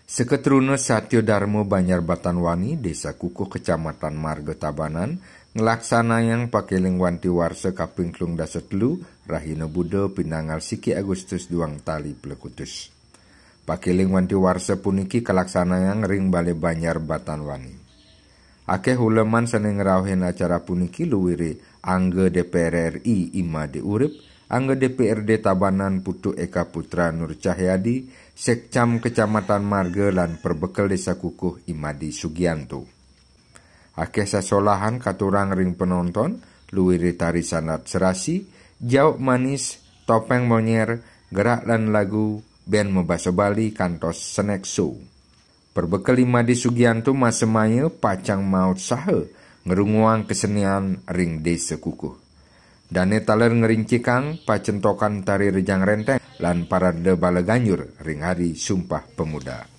Seketruna Satyo Darmo Banjar Batanwani, Desa Kukuh, Kecamatan Marga Tabanan, ngelaksanayan pakeling wanti warsa kaping 13 Rahina Buddha pinanggal siki Agustus duang tali pelekutus. Pakeling wanti warsa puniki kelaksanayan ring Balai Banjar Batanwani. Akeh uleman seneng ngrawuhin acara puniki luwiri angge DPR RI Imade Urip, angge DPRD Tabanan Putu Eka Putra Nur Cahyadi, Sekcam Kecamatan Marga lan Perbekel Desa Kukuh Imadi Sugianto. Akeh sasolahan katurang ring penonton, luwiri tari sanat serasi, jauk manis, topeng monyer, gerak lan lagu, band Mebaso Bali kantos snack show. Perbekel Imadi Sugianto masemaya pacang maut sahe, ngerunguang kesenian ring Desa Kukuh. Dane taler ngerincikang pacentokan tari rejang renteng lan parade bala ganjur ring hari Sumpah Pemuda.